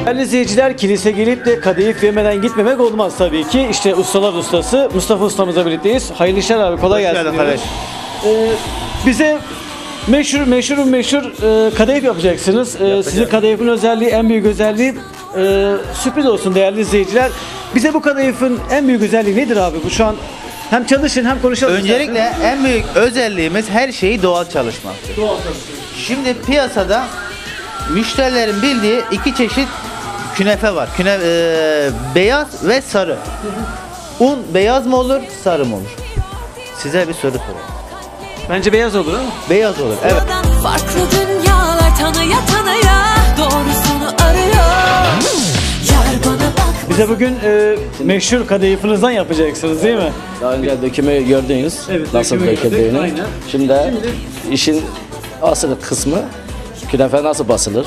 Değerli izleyiciler, kilise gelip de kadayıf yemeden gitmemek olmaz tabii ki. İşte ustalar ustası Mustafa ustamızla birlikteyiz. Hayırlı işler abi, kolay gelsin. Bize meşhur kadayıf yapacaksınız. Sizin kadayıfın özelliği, en büyük özelliği sürpriz olsun değerli izleyiciler. Bize bu kadayıfın en büyük özelliği nedir abi? Bu şu an hem çalışın hem konuşalım. Öncelikle en büyük özelliğimiz her şeyi doğal çalışmaktır. Doğal çalışın. Şimdi piyasada müşterilerin bildiği iki çeşit künefe var. Beyaz ve sarı. Un beyaz mı olur, sarı mı olur? Size bir soru sorayım. Bence beyaz olur ama. Beyaz olur, evet. Farklı dünyalar tanıya doğrusunu arıyor. Yar bana bak. Bize bugün meşhur kadayıfınızdan yapacaksınız değil mi? Daha önce dökümü gördünüz. Evet, nasıl dökümü gördük, döküldüğünü. aynen. Şimdi işin asıl kısmı künefe nasıl basılır?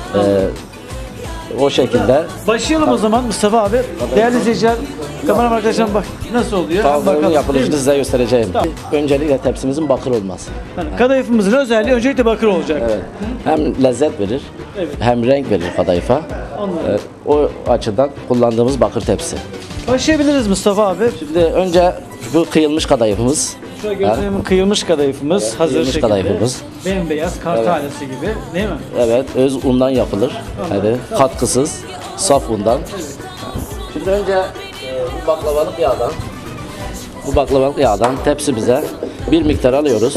O şekilde. Başlayalım o zaman Mustafa abi. Değerli izleyiciler, kameraman arkadaşlarım bak nasıl oluyor. Tavrının yapılışını Değil mi? size göstereceğim. Tamam. Öncelikle tepsimizin bakır olması. Yani kadayıfımızın özelliği öncelikle bakır olacak. Evet. Hem lezzet verir, Evet. hem renk verir kadayıfa. Anladım. O açıdan kullandığımız bakır tepsi. Başlayabiliriz Mustafa abi. Şimdi önce bu kıyılmış kadayıfımız. Şöyle göstereyim, kıyılmış kadayıfımız hazır kıyılmış şekilde. kadayıfımız. Bembeyaz kar tanesi gibi değil mi? Evet, öz undan yapılır. Hadi, katkısız, saf undan. Şimdi önce bu baklavalık yağdan tepsimize bir miktar alıyoruz.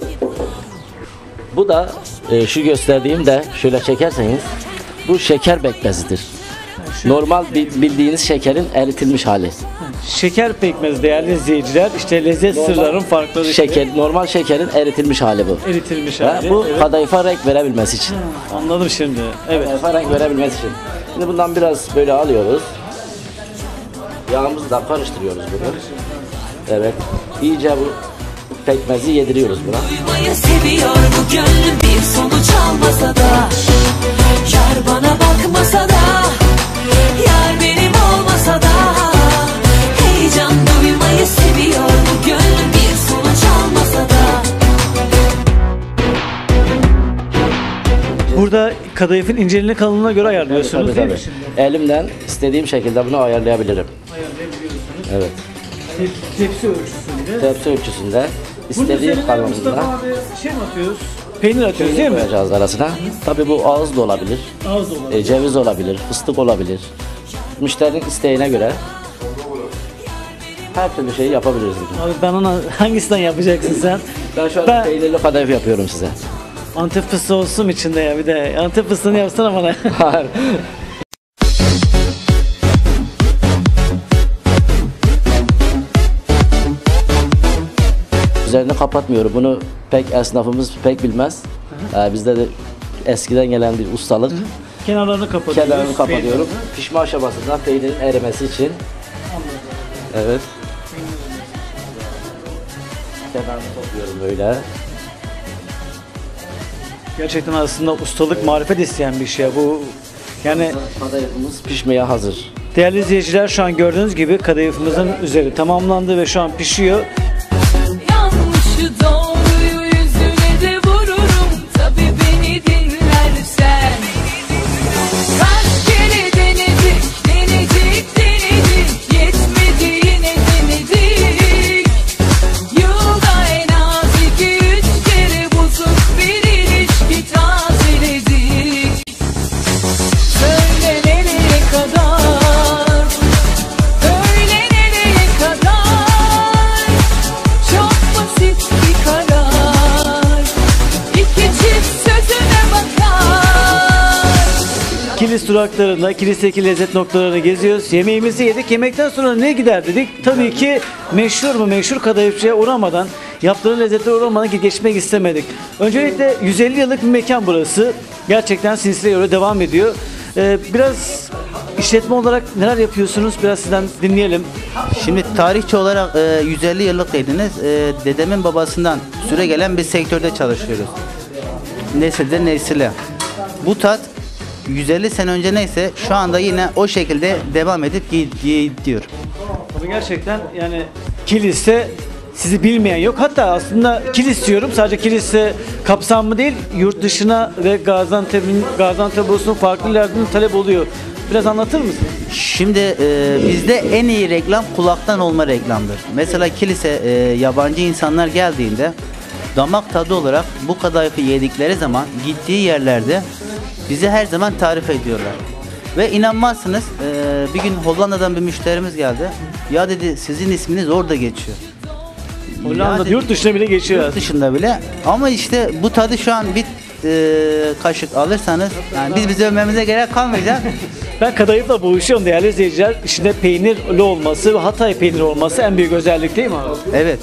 Bu da şu gösterdiğim de şöyle çekerseniz bu şeker pekmezidir. Normal bildiğiniz şekerin eritilmiş hali. Şeker pekmezi değerli izleyiciler. İşte lezzet sırların farkları. Normal şekerin eritilmiş hali bu. Eritilmiş Ve hali. bu Evet. kadayıfa renk verebilmesi için. Anladım şimdi. Evet. Kadayıfa renk verebilmesi için. Şimdi bundan biraz böyle alıyoruz. Yağımızı da karıştırıyoruz bunu. Evet. İyice bu pekmezi yediriyoruz buna. Duymayı seviyor bu gönlüm bir sonuç almasa da. Yar bana bakmasa da. Yar benim olmasa da. Heyecan duymayı seviyor bu gönlüm bir sonuç almasa da. Burada kadayıfın inceliğine kalınlığına göre ayarlıyorsunuz Tabii, değil mi tabii. şimdi? Elimden istediğim şekilde bunu ayarlayabilirim. Ayarlayabiliyorsunuz. Evet. Tepsi ölçüsünde. Tepsi ölçüsünde Bunun istediğim üzerine kalınlığında Mustafa abi şey mi atıyoruz? Peynir atıyoruz değil mi? koyacağız arasına. Tabii bu ağız da olabilir. Ağız dolu. Ceviz olabilir, fıstık olabilir. Müşterinin isteğine göre her türlü şeyi yapabiliriz bugün. Abi ben ona hangisinden yapacaksın sen? Ben şu an peynirli kadayıf yapıyorum size. Antep fıstığı olsun içinde ya bir de. Antep fıstığını yapsana bana. Üzerini kapatmıyorum. Bunu pek esnafımız pek bilmez. Bizde de eskiden gelen bir ustalık. Kenarlarını kapatıyoruz. Kenarını kapatıyorum. Peynirini. Pişme aşamasında peynirin erimesi için. Evet. Kenarını topluyorum böyle. Gerçekten aslında ustalık, marifet isteyen bir şey bu. Yani Kadayıfımız pişmeye hazır. değerli izleyiciler şu an gördüğünüz gibi kadayıfımızın üzeri tamamlandı ve şu an pişiyor. Yanlışı doğruyu yüzüne de vururum. Tabii beni dinlersen. Kaç kere denedik, yetmedi yine denedik. Yılda en az 2-3 kere bozuk bir ilişki tazeledik. Söyle nereye kadar, öyle nereye kadar. Çok basit bir karar, iki çift sözüne bakar. Kilis duraklarında, kilisteki lezzet noktalarını geziyoruz. Yemeğimizi yedik. Yemekten sonra ne gider dedik? Tabii ki meşhur kadayıfçıya uğramadan, yaptığı lezzetlere uğramadan geçmek istemedik. Öncelikle 150 yıllık bir mekan burası. Gerçekten silsileye göre devam ediyor. Biraz işletme olarak neler yapıyorsunuz? Biraz sizden dinleyelim. Şimdi tarihçi olarak 150 yıllık dediniz. Dedemin babasından süre gelen bir sektörde çalışıyoruz. Nesilden nesile. Bu tat 150 sene önce neyse şu anda yine o şekilde devam edip gidiyor. Tabii gerçekten yani kiliste sizi bilmeyen yok. Hatta aslında Kilis diyorum. Sadece Kilis'e kapsamlı değil, yurt dışına ve Gaziantep olsun farklı yerlerden talep oluyor. Biraz anlatır mısın? Şimdi bizde en iyi reklam kulaktan olma reklamdır. Mesela kilise yabancı insanlar geldiğinde damak tadı olarak bu kadayıfı yedikleri zaman gittiği yerlerde bizi her zaman tarif ediyorlar. Ve inanmazsınız bir gün Hollanda'dan bir müşterimiz geldi. Ya dedi sizin isminiz orada geçiyor. Hollanda Ya dedi, yurt dışına bile geçiyor. yurt dışında bile. Ama işte bu tadı şu an bir kaşık alırsanız yani biz övmemize gerek kalmayacak. Ben kadayıfla boğuşuyorum değerli izleyiciler. İçinde peynirli olması ve Hatay peyniri olması en büyük özellik değil mi abi? Evet.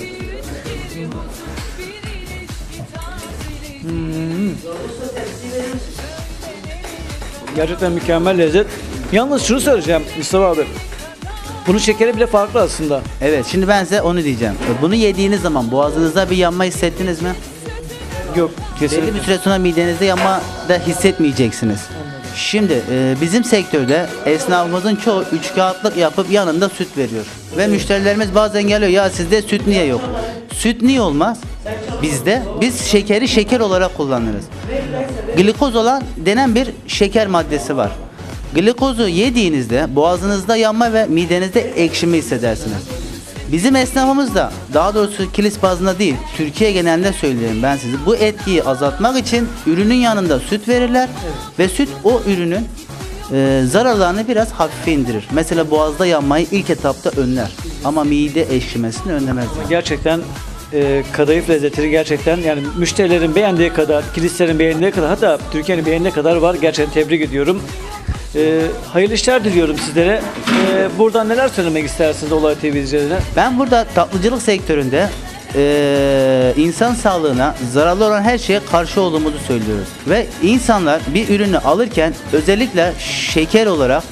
Gerçekten mükemmel lezzet. Yalnız şunu söyleyeceğim Mustafa abi. Bunun şekeri bile farklı aslında. Evet, şimdi ben size onu diyeceğim. Bunu yediğiniz zaman boğazınızda bir yanma hissettiniz mi? Yok Belli kesinlikle. bir süre sonra midenizde yanma da hissetmeyeceksiniz. Şimdi bizim sektörde esnafımızın çoğu 3 kağıtlık yapıp yanında süt veriyor. Ve müşterilerimiz bazen geliyor ya sizde süt niye yok? Süt niye olmaz? Biz şekeri şeker olarak kullanırız. Glikoz olan denen bir şeker maddesi var. Glikozu yediğinizde boğazınızda yanma ve midenizde ekşime hissedersiniz. Bizim esnafımız da daha doğrusu kilis bazında değil Türkiye genelinde söyleyeyim ben size bu etkiyi azaltmak için ürünün yanında süt verirler ve süt o ürünün zararlarını biraz hafife indirir. Mesela boğazda yanmayı ilk etapta önler ama mide ekşimesini önlemez. Gerçekten kadayıf lezzetleri gerçekten yani müşterilerin beğendiği kadar, kilislerin beğendiği kadar hatta Türkiye'nin beğendiği kadar var. Gerçekten tebrik ediyorum. Hayırlı işler diliyorum sizlere. Buradan neler söylemek istersiniz Olay TV izleyicilerine? Ben burada tatlıcılık sektöründe insan sağlığına zararlı olan her şeye karşı olduğumuzu söylüyoruz. Ve insanlar bir ürünü alırken özellikle şeker olarak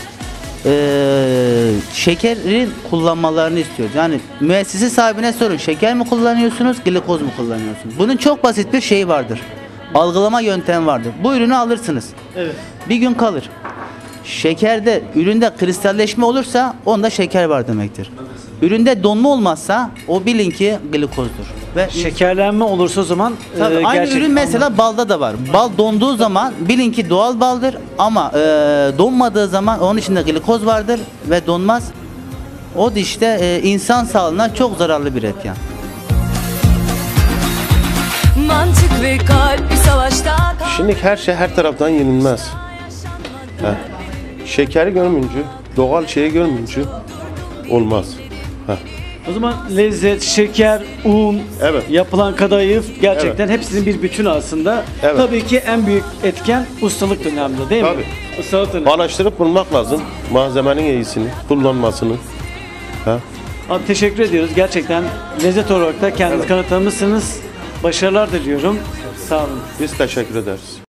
şekerin kullanmalarını istiyoruz. Yani müessese sahibine sorun şeker mi kullanıyorsunuz, glikoz mu kullanıyorsunuz? Bunun çok basit bir şeyi vardır. Algılama yöntemi vardır. Bu ürünü alırsınız. Evet. Bir gün kalır. Şekerde, üründe kristalleşme olursa onda şeker var demektir. Üründe donma olmazsa o bilin ki glikozdur. Ve Şekerlenme olursa o zaman tabii, aynı gerçekten ürün mesela balda da var. Bal donduğu zaman bilin ki doğal baldır ama donmadığı zaman onun içinde glikoz vardır ve donmaz. O da işte insan sağlığına çok zararlı bir etken. Mantık ve kalp bir savaşta kal- Şimdi her şey her taraftan yenilmez. Ha. Şekeri görmeyince, doğal şeyi görmeyince olmaz. Ha. O zaman lezzet, şeker, un, Evet. yapılan kadayıf gerçekten hepsinin bir bütün aslında. Evet. Tabii ki en büyük etken ustalık önemli değil mi? Tabii. Ustalık önemli. Araştırıp bulmak lazım. Malzemenin iyisini, kullanmasını. Ha. Abi teşekkür ediyoruz. Gerçekten lezzet olarak da kendinizi kanıtlamışsınız. Başarılar diliyorum. Sağ olun. Biz teşekkür ederiz.